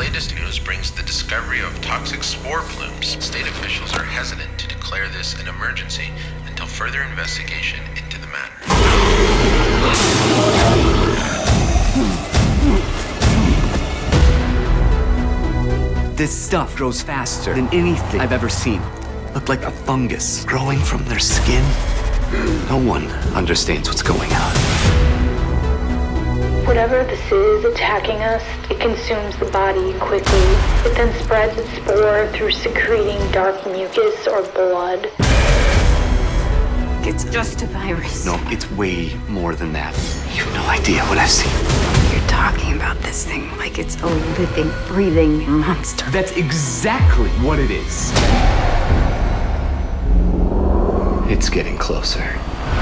latest news brings the discovery of toxic spore plumes. State officials are hesitant to declare this an emergency until further investigation into the matter. This stuff grows faster than anything I've ever seen. Looked like a fungus growing from their skin. No one understands what's going on. Whatever this is attacking us, it consumes the body quickly. It then spreads its spore through secreting dark mucus or blood. It's just a virus. No, it's way more than that. You have no idea what I've seen. You're talking about this thing like it's a living, breathing monster. That's exactly what it is. It's getting closer.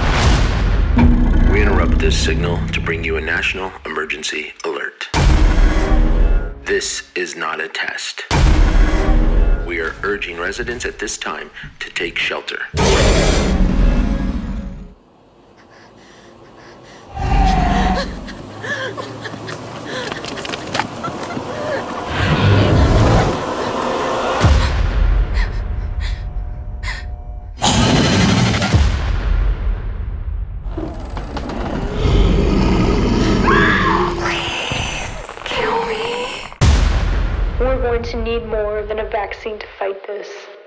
We interrupt this signal to bring you a national emergency alert. This is not a test. We are urging residents at this time to take shelter. We're going to need more than a vaccine to fight this.